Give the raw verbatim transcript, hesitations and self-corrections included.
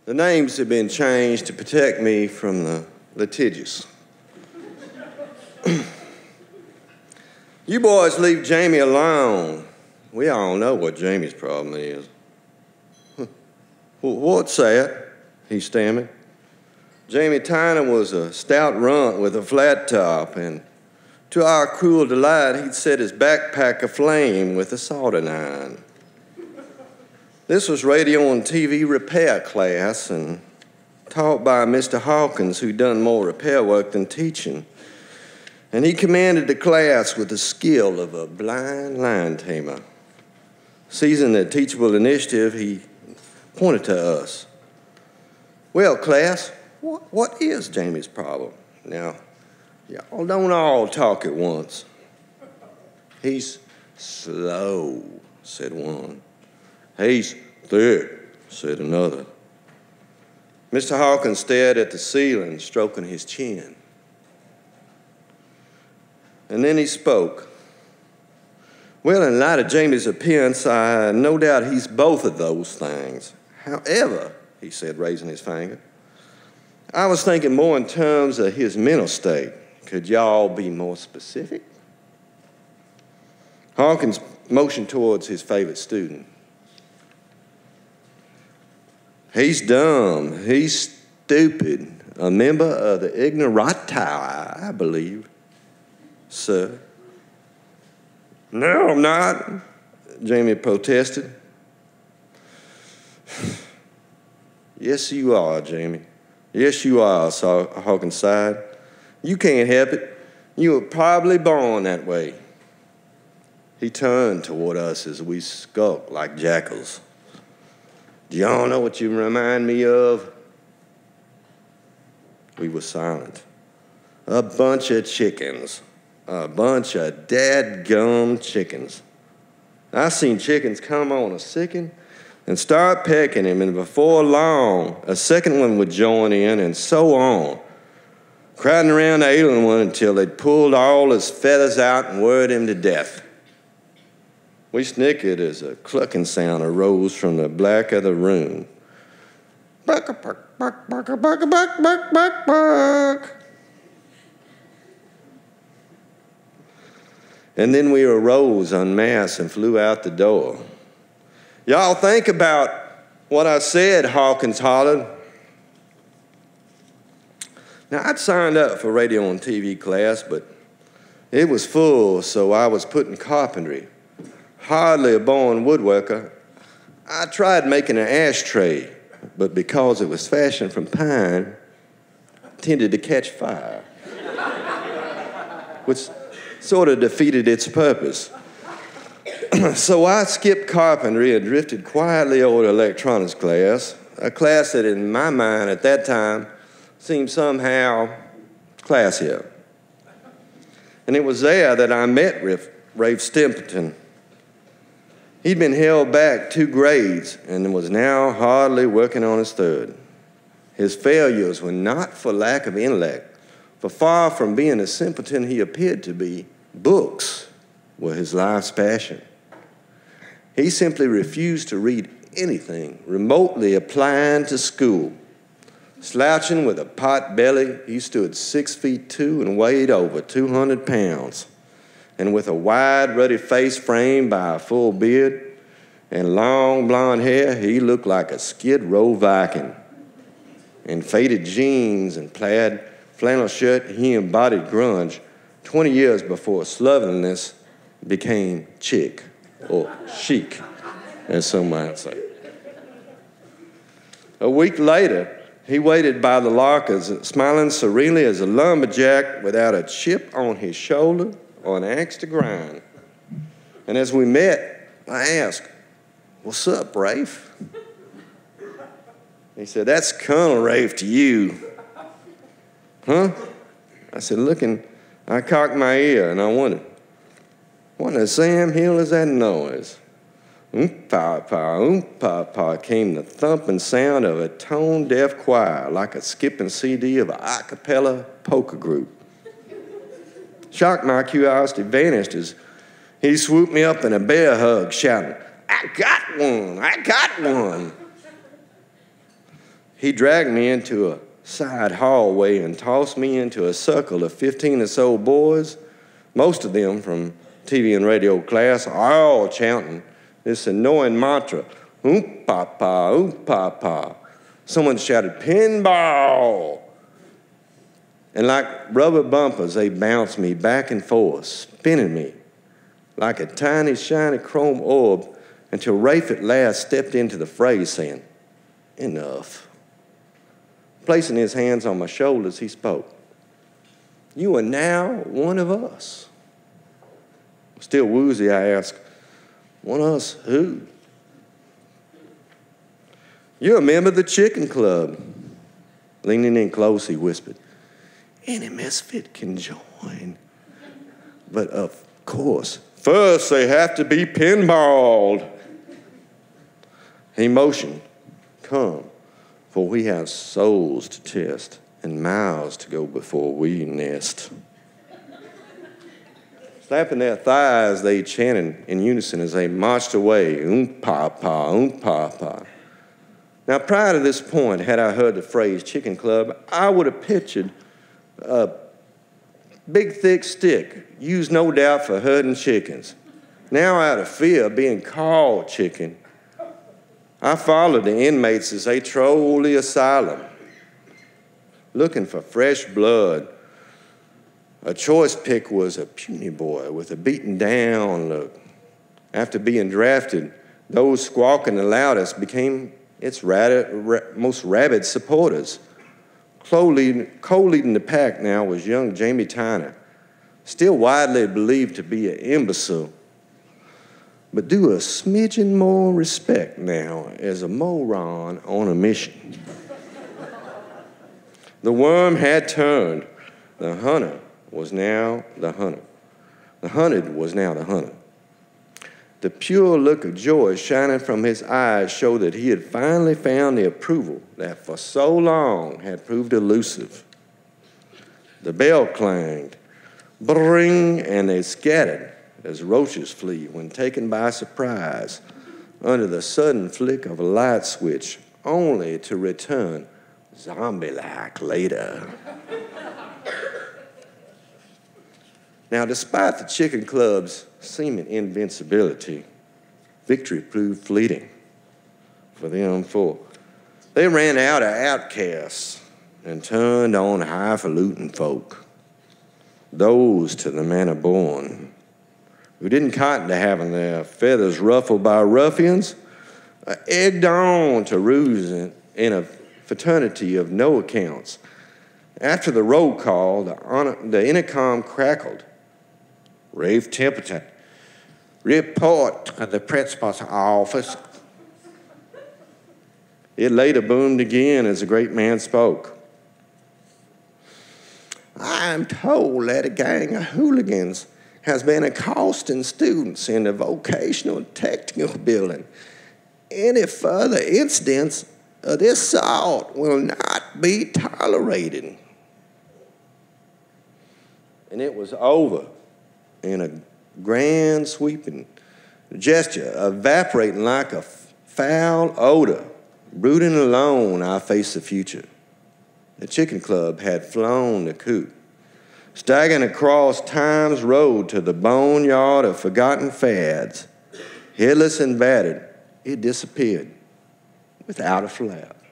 The names have been changed to protect me from the litigious. You boys leave Jamie alone. We all know what Jamie's problem is. What's that? He stammered. Jamie Tyner was a stout runt with a flat top, and to our cruel delight, he'd set his backpack aflame with a soldering iron. This was radio and T V repair class, and taught by Mister Hawkins, who'd done more repair work than teaching. And he commanded the class with the skill of a blind lion tamer. Seizing the teachable initiative, he pointed to us. Well, class, what, what is Jamie's problem? Now, y'all don't all talk at once. He's slow, said one. He's thick, said another. Mister Hawkins stared at the ceiling, stroking his chin. And then he spoke. Well, in light of Jamie's appearance, I no doubt he's both of those things. However, he said, raising his finger, I was thinking more in terms of his mental state. Could y'all be more specific? Hawkins motioned towards his favorite student. He's dumb. He's stupid. A member of the ignorati, I believe, sir. No, I'm not, Jamie protested. Yes, you are, Jamie. Yes, you are, Hawkins sighed. You can't help it. You were probably born that way. He turned toward us as we skulked like jackals. Do y'all know what you remind me of? We were silent. A bunch of chickens. A bunch of dadgum chickens. I seen chickens come on a sicken and start pecking him, and before long, a second one would join in, and so on, crowding around the ailing one until they'd pulled all his feathers out and worried him to death. We snickered as a clucking sound arose from the back of the room. Buck, buck, buck, buck, buck, buck, buck, buck, buck. And then we arose en masse and flew out the door. Y'all think about what I said, Hawkins hollered. Now, I'd signed up for radio and T V class, but it was full, so I was put in carpentry. Hardly a born woodworker, I tried making an ashtray, but because it was fashioned from pine, it tended to catch fire, which sort of defeated its purpose. So I skipped carpentry and drifted quietly over to electronics class, a class that in my mind at that time seemed somehow classier. And it was there that I met Rafe, Rafe Stempleton. He'd been held back two grades and was now hardly working on his third. His failures were not for lack of intellect, for far from being the simpleton he appeared to be, books were his life's passion. He simply refused to read anything remotely applying to school. Slouching with a pot belly, he stood six feet two and weighed over two hundred pounds. And with a wide, ruddy face framed by a full beard and long blonde hair, he looked like a Skid Row Viking. In faded jeans and plaid flannel shirt, he embodied grunge twenty years before slovenliness became chic, or chic, as some might say. A week later, he waited by the lockers, smiling serenely as a lumberjack without a chip on his shoulder or an axe to grind. And as we met, I asked, "What's up, Rafe?" He said, "That's Colonel Rafe to you." Huh? I said, looking, I cocked my ear and I wondered, what in the Sam Hill is that noise? Oom-pa-pa, oom-pa-pa came the thumping sound of a tone-deaf choir, like a skipping C D of an a cappella polka group. Shocked, my curiosity vanished as he swooped me up in a bear hug, shouting, "I got one, I got one." He dragged me into a side hallway and tossed me into a circle of fifteen or so boys, most of them from T V and radio class, all chanting this annoying mantra, oomp pa pa, oomp pa pa. Someone shouted, pinball. And like rubber bumpers, they bounced me back and forth, spinning me like a tiny, shiny chrome orb until Rafe at last stepped into the fray saying, enough. Placing his hands on my shoulders, he spoke. You are now one of us. Still woozy, I asked, one of us who? You're a member of the Chicken Club. Leaning in close, he whispered, any misfit can join. But of course, first they have to be pinballed. He motioned, come, for we have souls to test and miles to go before we nest. Slapping their thighs, they chanted in unison as they marched away, oom-pa-pa, oom-pa-pa. Now, prior to this point, had I heard the phrase chicken club, I would have pictured a big, thick stick, used no doubt for herding chickens. Now, out of fear of being called chicken, I followed the inmates as they trolled the asylum, looking for fresh blood. A choice pick was a puny boy with a beaten down look. After being drafted, those squawking the loudest became its rabid, most rabid supporters. Co-leading the pack now was young Jamie Tyner, still widely believed to be an imbecile, but due a smidgen more respect now as a moron on a mission. The worm had turned. The hunter was now the hunter. The hunted was now the hunter. The pure look of joy shining from his eyes showed that he had finally found the approval that for so long had proved elusive. The bell clanged, bring, and they scattered as roaches flee when taken by surprise under the sudden flick of a light switch, only to return zombie-like later. Now, despite the Chicken Club's seeming invincibility, victory proved fleeting for them, for they ran out of outcasts and turned on highfalutin folk, those to the manner born, who didn't cotton to having their feathers ruffled by ruffians, uh, egged on to ruse in, in a fraternity of no accounts. After the roll call, the, honor, the intercom crackled. Rafe Templeton, report to the principal's office. It later boomed again as the great man spoke. I am told that a gang of hooligans has been accosting students in the vocational technical building. Any further incidents of this sort will not be tolerated. And it was over in a grand sweeping gesture, evaporating like a foul odor. Brooding alone, I faced the future. The Chicken Club had flown the coop. Staggering across Time's Road to the boneyard of forgotten fads, headless and battered, it disappeared without a flap.